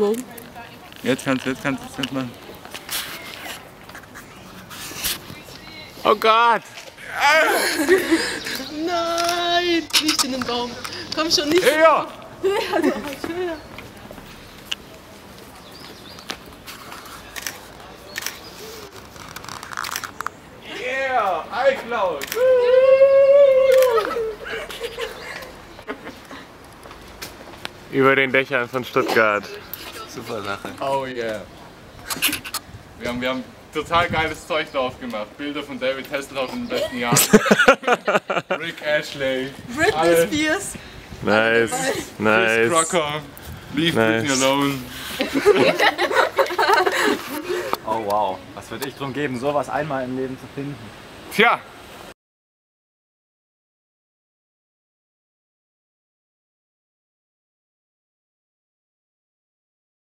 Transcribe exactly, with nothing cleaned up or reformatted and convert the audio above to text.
Wow. Jetzt kannst du, jetzt kannst du, jetzt kannst du machen. Oh Gott! Nein! Nicht in den Baum. Komm schon, nicht. Ja! Ja, der hat höher. Yeah! iCloud! Über den Dächern von Stuttgart. Super Sache. Oh yeah! Wir haben, wir haben total geiles Zeug drauf gemacht. Bilder von David Hasselhoff in den besten Jahren. Rick Ashley. Britney alle. Spears. Nice, Chris nice. Crocker. Leave Nice. Britney alone. Oh wow. Was würde ich drum geben, sowas einmal im Leben zu finden? Tja,